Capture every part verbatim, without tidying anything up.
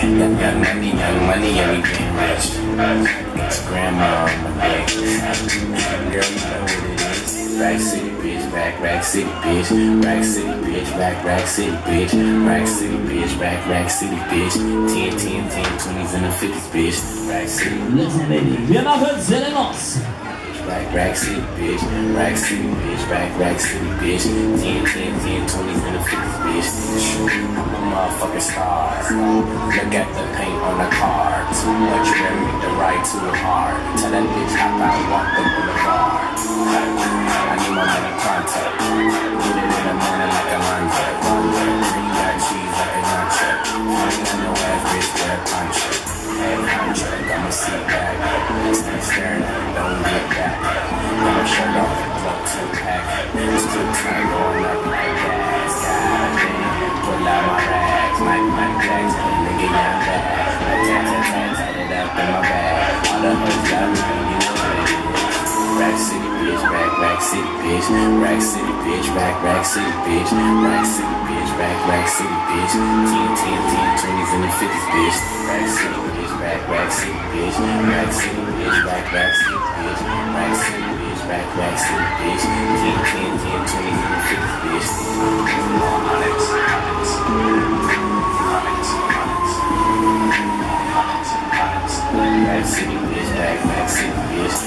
Young, young money, young money, and we getting rich. Grandma on my neck. Girl, you know what it is. Rack City, bitch, rack, rack city, bitch. Rack City, bitch, rack, rack city, bitch. Rack City, bitch, rack, rack city, bitch. ten, ten, ten, twenties, and the fifties, bitch. Rack City. Listen, baby, we are not zero loss. Rack, rack city, bitch. Rack City, bitch. Rack, rack city, bitch. ten, ten, ten, twenties, and the fifties, bitch. I'm a motherfucking star. Look at the paint on the cards. But you better make the right too hard. Tell that bitch hop out, walk up on the bar. I need my money pronto. Get it in the morning like a laundry. Green got cheese like a nacho. Money on your ass, bitch, wear a poncho. Head contract, I'ma sit back. Stay staring at me, don't get back. Got my shirt off, up to the pack. Still time going up like gas. God damn, pull out my rags. Mike, Mike Jackson, nigga, yeah, I'm back. I tat, tat, tat, tat it up in my bag. All the hoods got me, you know what it is. Rack City, bitch, rack, rack city, bitch. Rack City, bitch, rack, rack city, bitch. Rack City, bitch, rack, rack city, bitch. ten, ten, ten, twenties, and the fifties, bitch. Rack City, bitch, rack, rack city, bitch. Rack City, bitch, rack, rack city, bitch. Rack City, bitch, rack, rack city, bitch. ten, ten, ten, twenties, and the fifties, bitch. Onyx, Onyx, Onyx, Onyx, Onyx, Onyx. Rack City, bitch, rack, rack city, bitch.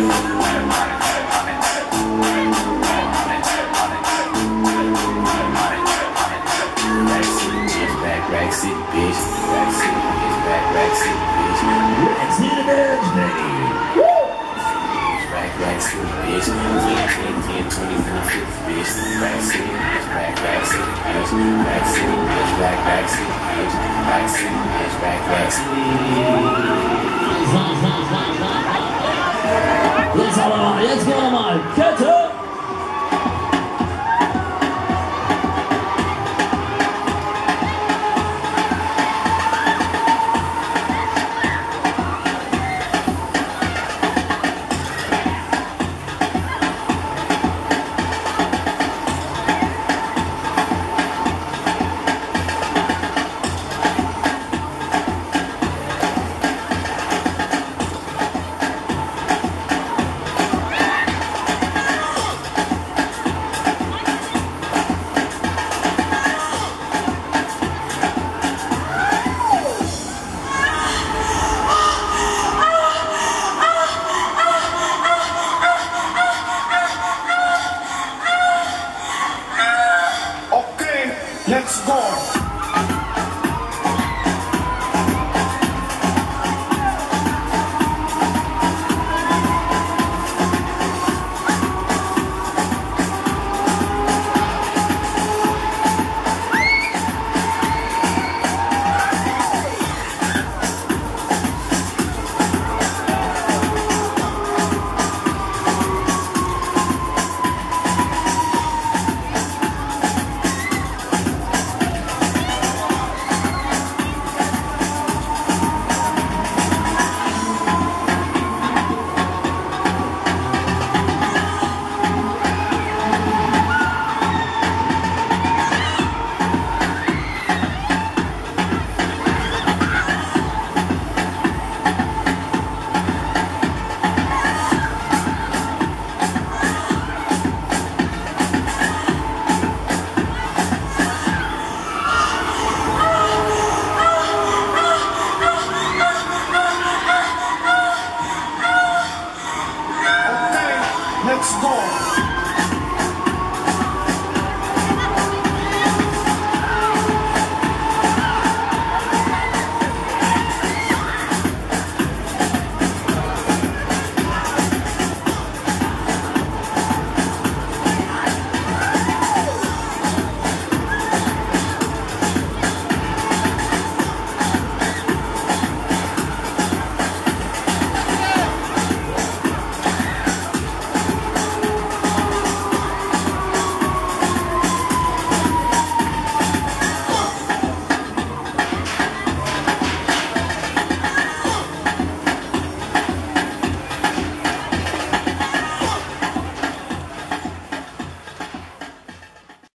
Rack City, bitch. Rack City, bitch. Rack, rack city, bitch. Let's hit the birds, baby. Rack, rack city, bitch. ten, ten, ten, twenties, and the fifties, bitch. Rack City, bitch. Rack, rack city, bitch. Rack City, bitch. Rack, rack city, bitch. Rack City, bitch. Rack, rack city. Let's go. Let's go.